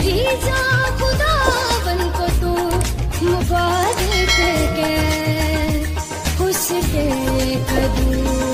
मेरी जान खुदावन को तू मुबारक के उसके कदू